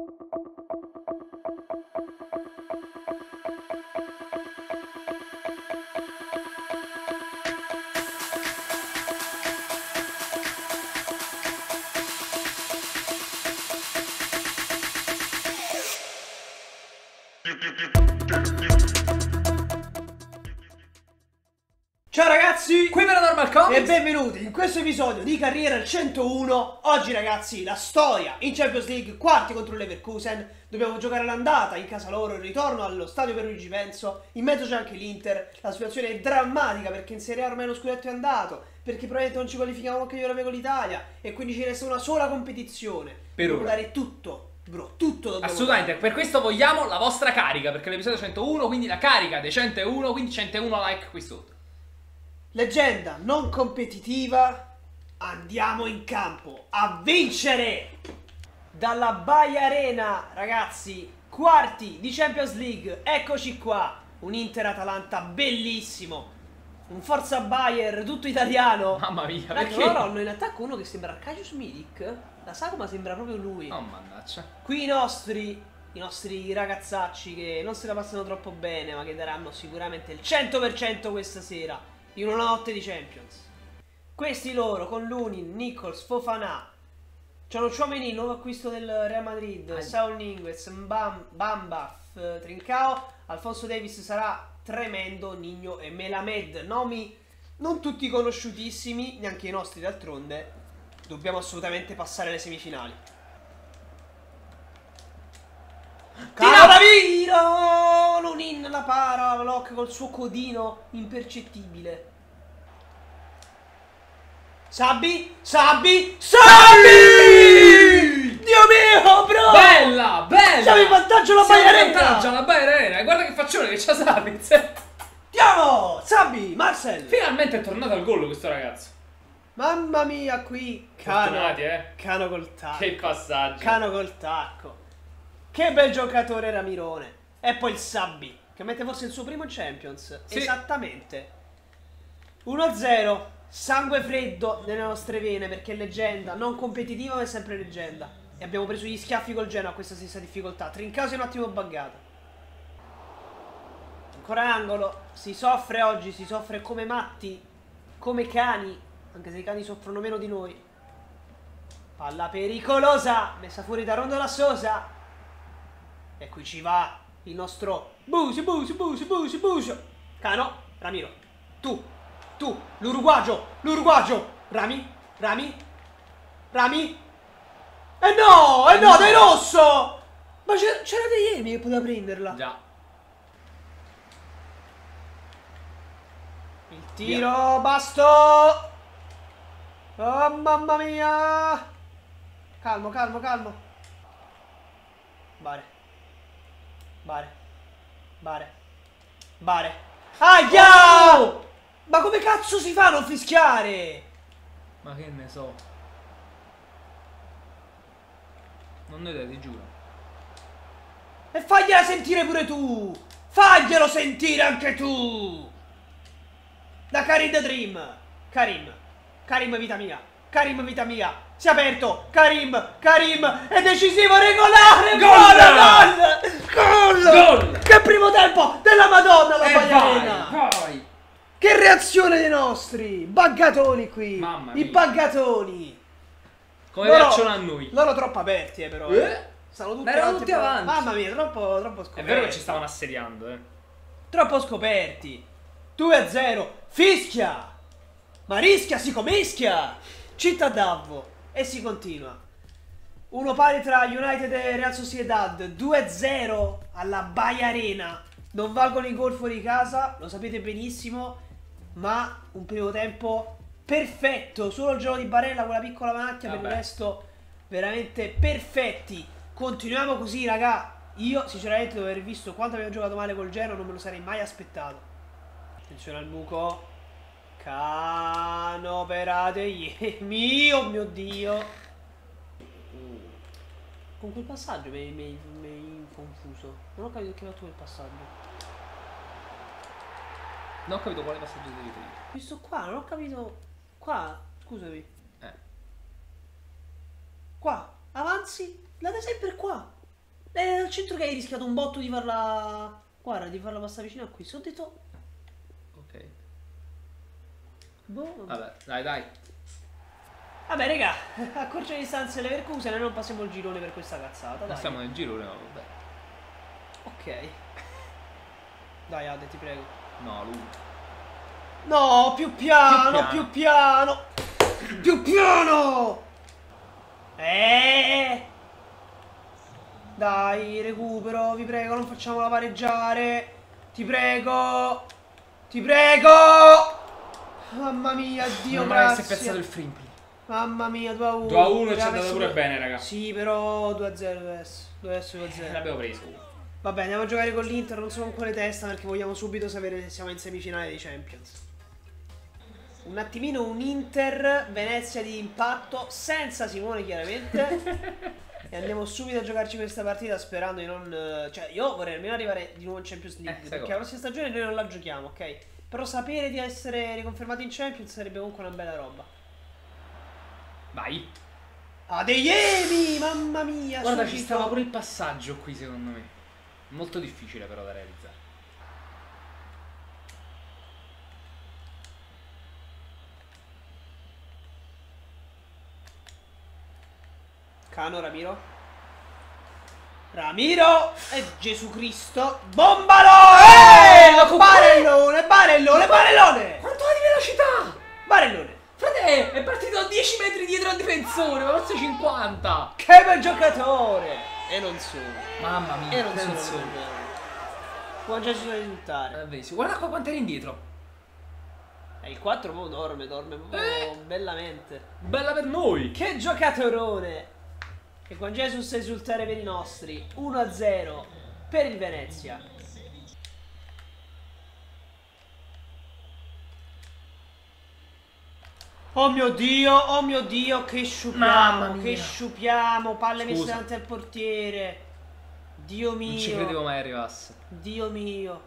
Ciao ragazzi, qui Paranormal Comics e benvenuti in questo episodio di Carriera 101. Oggi ragazzi, la storia in Champions League, quarti contro il Leverkusen. Dobbiamo giocare l'andata in casa loro, il ritorno allo stadio per Luigi Penso. In mezzo c'è anche l'Inter. La situazione è drammatica perché in Serie A ormai lo scudetto è andato, perché probabilmente non ci qualifichiamo anche io con l'Italia, e quindi ci resta una sola competizione. Dobbiamo dare tutto, bro, tutto dobbiamo assolutamente dare. Per questo vogliamo la vostra carica, perché l'episodio 101, quindi la carica dei 101, quindi 101 like qui sotto. Leggenda non competitiva, andiamo in campo a vincere! Dalla Baia Arena, ragazzi, quarti di Champions League, eccoci qua, un Inter-Atalanta bellissimo, un Forza Bayer tutto italiano. Mamma mia, perché loro hanno in attacco uno che sembra Arcadius Milik, la sagoma sembra proprio lui. Oh mannaggia. Qui i nostri ragazzacci che non se la passano troppo bene, ma che daranno sicuramente il 100% questa sera in una notte di Champions. Questi loro con Lunin, Nichols, Fofana, c'hanno Tchouaméni, nuovo acquisto del Real Madrid, Saul Niguez, Bamba, Trincao, Alphonso Davies sarà tremendo, Nigno e Melamed, nomi non tutti conosciutissimi, neanche i nostri d'altronde. Dobbiamo assolutamente passare alle semifinali. Cannavino! Lunin la para, Lock col suo codino impercettibile. Sabbi! Dio mio, bro! bella! Siamo in vantaggio la Baia Arena! Guarda che faccione che c'ha Sabbi! Andiamo! Sabbi, Marcel! Finalmente è tornato al gol questo ragazzo. Mamma mia, qui Fortunati, Cano col tacco. Che passaggio. Cano col tacco. Che bel giocatore Ramirone. E poi il Sabbi, che mette forse il suo primo Champions. Sì. Esattamente. 1-0. Sangue freddo nelle nostre vene, perché è leggenda. Non competitiva, ma è sempre leggenda. E abbiamo preso gli schiaffi col Genoa a questa stessa difficoltà. Trincao si è un attimo buggato. Ancora angolo. Si soffre oggi, si soffre come matti, come cani, anche se i cani soffrono meno di noi. Palla pericolosa, messa fuori da Rondola Sosa. E qui ci va il nostro Busio. Cano, Ramiro. Tu, l'uruguagio. Rami. E no, dai rosso! Ma c'era De Jemi che poteva prenderla. Già. Il tiro, basto! Oh mamma mia! Calmo. Bare. Aia! Oh! Ma come cazzo si fa a non fischiare? Ma che ne so. Non ne dai, ti giuro. E fagliela sentire pure tu! Faglielo sentire anche tu! Da Karim the Dream! Karim vita mia! Si è aperto! Karim! È decisivo, regolare! Gol! Che primo tempo della Madonna la Baia Arena! Vai! Che reazione dei nostri! Buggatoni qui! Mamma mia. I buggatoni! Come piacciono a noi. Loro troppo aperti però. Stanno tutti avanti. Mamma mia, troppo scoperti. È vero che ci stavano assediando, Troppo scoperti. 2-0. Fischia! Ma rischia, si comischia! Città d'Avvo. E si continua. Uno pari tra United e Real Sociedad. 2-0 alla Baia Arena. Non valgono i gol fuori casa, lo sapete benissimo. Ma un primo tempo perfetto. Solo il gioco di Barella, quella piccola macchia. Per il resto veramente perfetti. Continuiamo così, raga. Io sinceramente dopo aver visto quanto abbiamo giocato male col Genoa non me lo sarei mai aspettato. Attenzione al buco. Cano perate. Mio Dio. Con quel passaggio mi hai confuso. Non ho capito che ha fatto quel passaggio. Non ho capito quale passaggio devi dire. Questo qua, non ho capito. Qua, scusami. Qua, avanzi. Andate sempre qua. dal centro che hai rischiato un botto di farla... Guarda, di farla passare vicino a qui. Ho detto... Ok. Boh. Vabbè, dai. Vabbè, raga, a corte distanze Leverkusen e non passiamo il girone per questa cazzata, dai. Ma stiamo nel girone, no, vabbè. Ok. Dai, Ade, ti prego. No, lui. No, più piano, Più più piano. Più piano. Dai, recupero, vi prego, non facciamola pareggiare. Ti prego. Ti prego. Mamma mia, Dio, Non grazie. si è pezzato il Frimpli. Mamma mia, 2-1. 2-1 ci è andato pure bene, raga. Sì, però 2-0 deve essere 2-0. L'abbiamo preso. Vabbè, andiamo a giocare con l'Inter, non so con quale testa perché vogliamo subito sapere se siamo in semifinale dei Champions. Un attimino un Inter Venezia di impatto, senza Simone chiaramente. E andiamo subito a giocarci questa partita sperando di non... Cioè, io vorrei almeno arrivare di nuovo in Champions League, perché la prossima stagione noi non la giochiamo, ok? Però sapere di essere riconfermati in Champions sarebbe comunque una bella roba. Vai. Adeyemi, mamma mia. Guarda, subito. ci stava pure il passaggio qui, secondo me. Molto difficile però da realizzare. Cano, Ramiro e Gesù Cristo. Bombalo! Barellone, barellone, barellone! Quanto ha di velocità? Barellone. Frate, è partito a 10 metri dietro al difensore, ma forse 50. Che bel giocatore! E non solo. Mamma mia, E non solo. Può già risultare. Guarda qua quanto era indietro. Il 4 dorme proprio bellamente. Bella per noi. Che giocatorone! E con Jesus esultare per i nostri. 1-0 per il Venezia. Oh mio Dio, che sciupiamo, che sciupiamo, palle messe davanti al portiere. Dio mio. Non ci credevo mai arrivasse. Dio mio.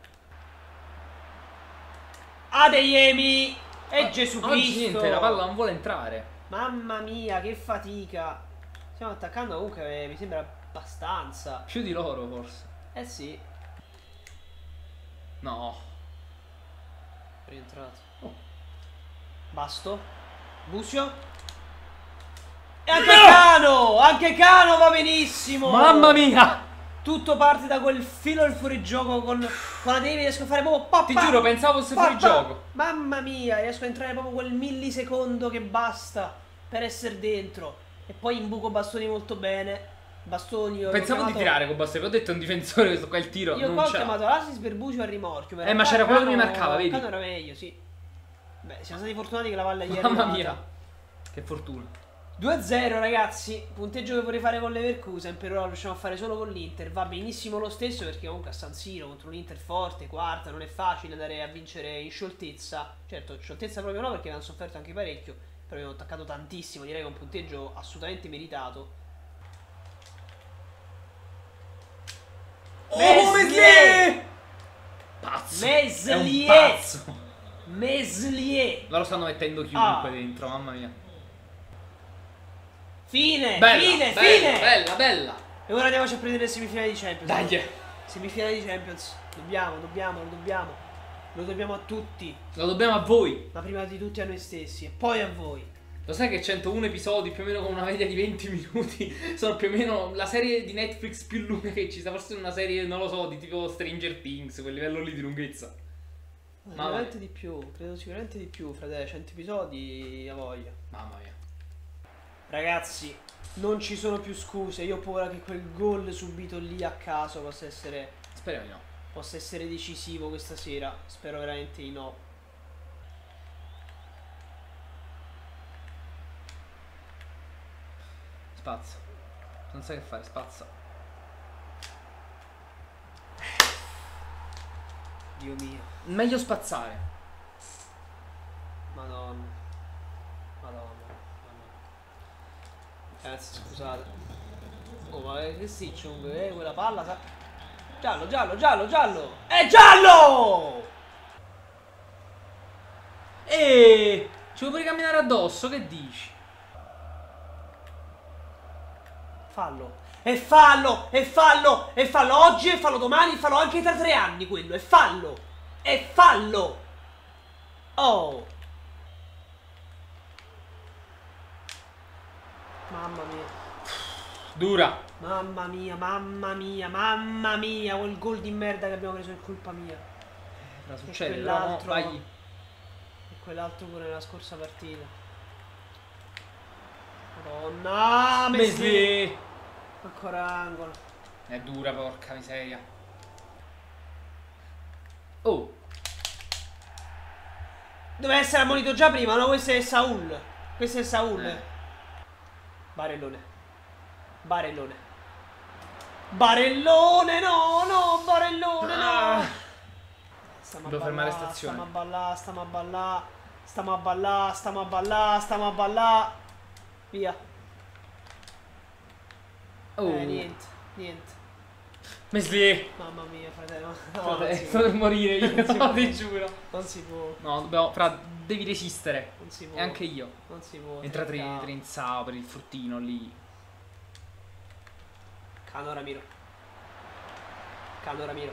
Adeyemi e Gesù Cristo. Oggi niente, la palla non vuole entrare. Mamma mia, che fatica. Stiamo attaccando comunque, mi sembra abbastanza. Più di loro forse. Eh sì. No. Rientrato. Oh. Basto. Busio. E anche Cano va benissimo. Mamma mia. Tutto parte da quel filo del fuorigioco con la Devi, riesco a fare proprio papà. Ti giuro, pensavo fosse fuori gioco. Mamma mia, riesco a entrare proprio quel millisecondo che basta per essere dentro. E poi imbuco bastoni molto bene. Bastoni. Pensavo di tirare con bastoni, ho detto un difensore, questo qua il tiro. Io non qua ho c'è. chiamato l'assist per Busio al rimorchio. Ma c'era quello che mi marcava, vedi? Cano era meglio, sì. Beh, siamo stati fortunati che la palla ieri Mamma mia. Che fortuna. 2-0 ragazzi, punteggio che vorrei fare con Leverkusen, per ora lo riusciamo a fare solo con l'Inter. Va benissimo lo stesso perché comunque a San Siro contro l'Inter forte, quarta, non è facile andare a vincere in scioltezza. Certo, scioltezza proprio no perché hanno sofferto anche parecchio, però abbiamo attaccato tantissimo, direi che è un punteggio assolutamente meritato. Meslier! Pazzo. Meslier! È un pazzo. Meslier! Ma lo stanno mettendo chiunque dentro, mamma mia. Fine! Bella, bella. E ora andiamoci a prendere le semifinali di Champions. Dai. Semifinali di Champions. Lo dobbiamo a tutti. Lo dobbiamo a voi. Ma prima di tutti a noi stessi e poi a voi. Lo sai che 101 episodi più o meno con una media di 20 minuti sono più o meno la serie di Netflix più lunga che ci sta. Forse una serie, non lo so, di tipo Stranger Things, quel livello lì di lunghezza. Sicuramente di più, credo sicuramente di più, frate, 100 episodi a voglia. Mamma mia. Ragazzi, non ci sono più scuse, io ho paura che quel gol subito lì a caso possa essere... Speriamo di no. Possa essere decisivo questa sera, spero veramente di no. Spazza. Non sai che fare, spazza. Dio mio. Meglio spazzare. Madonna. Ragazzi, scusate. Oh, ma che Sichung, quella palla sa... Giallo! È giallo! Ci vuoi pure camminare addosso, che dici? Fallo. È fallo, è fallo, è fallo oggi, è fallo domani, è fallo anche tra 3 anni quello, è fallo. È fallo. Oh. Mamma mia. Dura. Mamma mia, mamma mia, mamma mia, quel gol di merda che abbiamo preso è colpa mia. Cosa E succede? quell'altro, Vai. e quell'altro pure nella scorsa partita. Madonna, Messi. ancora angolo. È dura, porca miseria. Oh. Doveva essere ammonito già prima, no? Questo è Saul. Questo è Saul. Barellone. Barellone. Barellone, no, no, Barellone, no. Devo fermare stazione. Stiamo a ballà, stiamo a ballà. Stiamo a ballà, stiamo a ballà, stiamo a ballà. Via. Oh. Niente, niente. Messi. Mamma mia, fratello. No, Frate, non si sto può. per morire io, no, ti giuro. Non si può. No, dobbiamo. Devi resistere. Non si può. E anche io. Non si può. Entra Trinsao per il fruttino lì. Cano Ramiro. Cano Ramiro.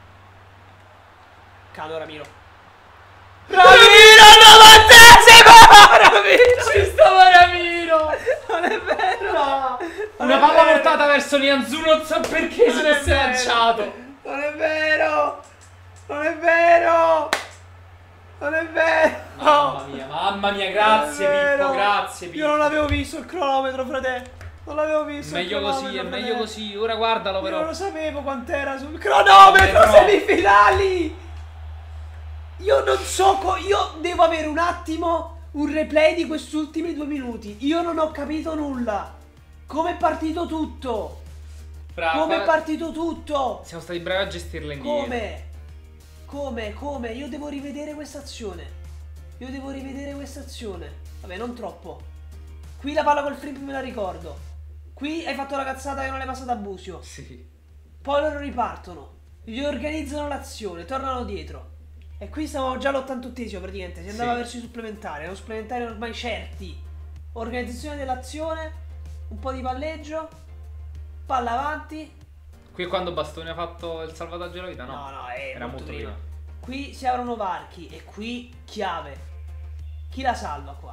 Cano Ramiro. Ramiro 90esimo! Ramiro! Ci stava Ramiro! Non è vero! No, Una palla portata verso Nianzù, non so perché se ne si è lanciato. Non è vero! Non è vero! Non è vero! Mamma mia, grazie Non è vero. Pippo, grazie Pippo. Io non l'avevo visto il cronometro, frate. Non l'avevo visto. Meglio il così, cronometro, è meglio frate. così. Ora guardalo Io però. non lo sapevo quant'era sul cronometro, No. semifinali! Io non so, io devo avere un attimo un replay di questi ultimi 2 minuti. Io non ho capito nulla. Come è partito tutto? Come è partito tutto? Siamo stati bravi a gestirla indietro. Come? Io devo rivedere questa azione. Vabbè, non troppo. Qui la palla col flip me la ricordo. Qui hai fatto la cazzata che non l'hai passata a Busio. Sì. Poi loro ripartono, riorganizzano l'azione, tornano dietro. E qui stavamo già all'88esimo praticamente. Si andava Sì. verso i supplementari. Erano supplementari ormai certi. Organizzazione dell'azione, un po' di palleggio, palla avanti. Qui è quando Bastoni ha fatto il salvataggio della vita, no? No, era molto prima. Qui si aprono varchi e qui chiave. Chi la salva qua?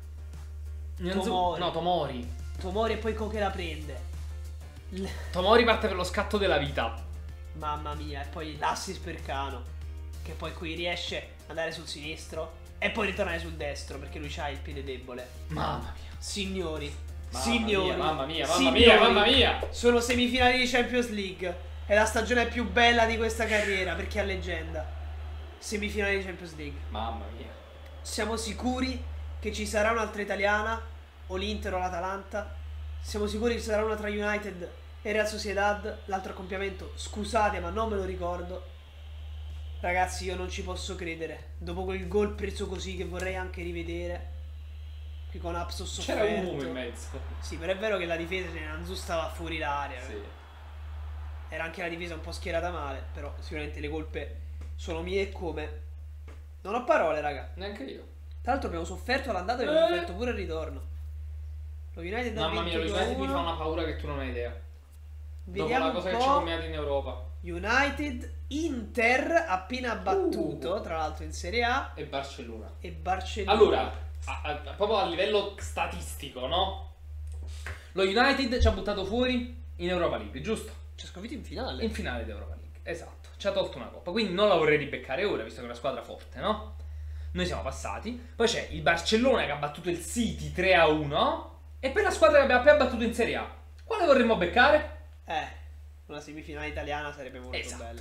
Tomori. No, Tomori. Tomori e poi Coche la prende. Tomori parte per lo scatto della vita. Mamma mia, e poi l'assist per Cano, che poi qui riesce ad andare sul sinistro e poi ritornare sul destro perché lui c'ha il piede debole. Mamma mia. Signori, Mamma mia. sono semifinali di Champions League. È la stagione più bella di questa carriera perché è leggenda. Semifinali di Champions League. Mamma mia. Siamo sicuri che ci sarà un'altra italiana, o l'Inter o l'Atalanta. Siamo sicuri che ci sarà una tra United e Real Sociedad. L'altro accoppiamento, scusate ma non me lo ricordo. Ragazzi, io non ci posso credere. Dopo quel gol preso così, che vorrei anche rivedere, qui con Apsos sofferto. C'era un uomo in mezzo. Sì, però è vero che la difesa di Nanzu stava fuori l'area. Sì. Era anche la difesa un po' schierata male. Però sicuramente le colpe sono mie e come. Non ho parole, raga. Neanche io. Tra l'altro abbiamo sofferto l'andata e abbiamo sofferto pure il ritorno. Lo United ha Mamma mia, lo vinto United mi 2-1. fa una paura che tu non hai idea. Dopo Vediamo la un cosa che po'. ci ha combinato in Europa. United, Inter appena battuto, tra l'altro in Serie A, E Barcellona. e Barcellona. Allora, proprio a livello statistico, no? Lo United ci ha buttato fuori in Europa League, giusto? ci ha sconfitto in finale. In finale d'Europa League, esatto. Ci ha tolto una coppa, quindi non la vorrei ribeccare ora, visto che è una squadra forte, no? Noi siamo passati. Poi c'è il Barcellona che ha battuto il City 3-1. E poi la squadra che abbiamo appena battuto in Serie A. Quale vorremmo beccare? Una semifinale italiana sarebbe molto Esatto. bella.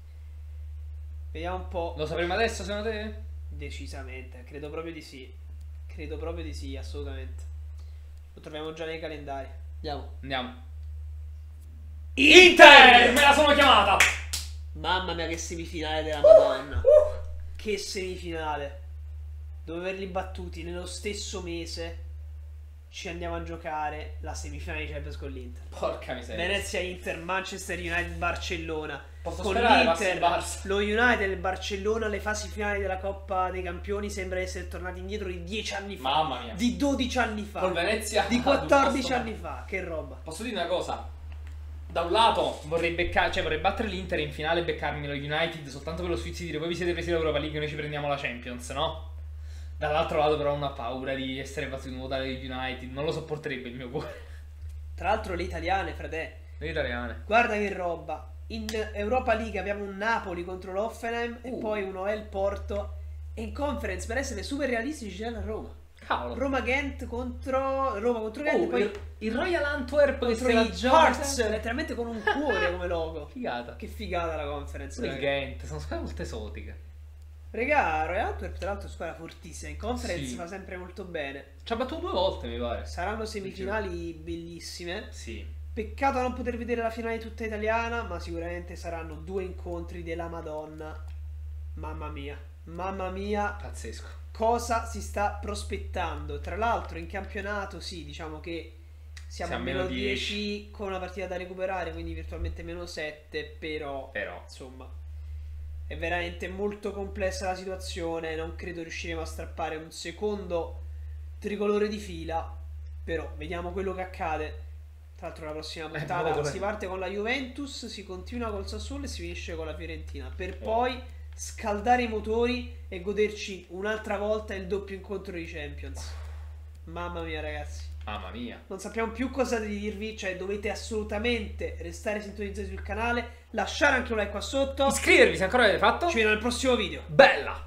Vediamo un po'. Lo sapremo adesso, secondo te? Decisamente, credo proprio di sì. Credo proprio di sì, assolutamente. Lo troviamo già nei calendari. Andiamo. Andiamo. Inter! Me la sono chiamata! Mamma mia, che semifinale della Madonna. Che semifinale. Dopo averli battuti nello stesso mese, ci andiamo a giocare la semifinale di Champions con l'Inter. Porca miseria. Venezia, Inter, Manchester United, Barcellona. Posso Con sperare passi il l'Inter, Barça. lo United e il Barcellona, alle fasi finali della Coppa dei Campioni, sembra essere tornati indietro di 10 anni fa. Mamma mia. Di 12 anni fa. Col Venezia Di ha 14 dovuto anni fa. Che roba. Posso dire una cosa? Da un lato vorrei vorrei battere l'Inter in finale e beccarmi lo United soltanto per lo sfizio di dire voi vi siete presi l'Europa League e noi ci prendiamo la Champions, no? Dall'altro lato però ho una paura di essere battuto dalle United, non lo sopporterebbe il mio cuore. Tra l'altro le italiane, frate. Le italiane. Guarda che roba. In Europa League abbiamo un Napoli contro l'Hoffenheim e poi un OL Porto. E in Conference, per essere super realistici, c'è la Roma. Cavolo. Roma Gent contro Gent. E poi il Royal Antwerp che contro se la i gioca Hearts, letteralmente con un cuore come logo. Figata. Che figata la Conference. Il Gent, sono squadre molto esotiche. Regà, Royal Antwerp tra l'altro è squadra fortissima. In Conference Sì. fa sempre molto bene. Ci ha battuto 2 volte, mi pare. Saranno semifinali bellissime. Sì. Peccato non poter vedere la finale tutta italiana, ma sicuramente saranno 2 incontri della Madonna. Mamma mia. Mamma mia. Pazzesco. Cosa si sta prospettando? Tra l'altro in campionato sì, diciamo che siamo a meno 10 con una partita da recuperare, quindi virtualmente meno 7, però insomma è veramente molto complessa la situazione, non credo riusciremo a strappare un secondo tricolore di fila, però vediamo quello che accade. Tra l'altro la prossima puntata si parte con la Juventus, si continua col Sassuolo e si finisce con la Fiorentina, per poi scaldare i motori e goderci un'altra volta il doppio incontro di Champions. Mamma mia ragazzi, mamma mia, non sappiamo più cosa dirvi, cioè dovete assolutamente restare sintonizzati sul canale, lasciare anche un like qua sotto, iscrivervi se ancora l'avete fatto. ci vediamo nel prossimo video. Bella!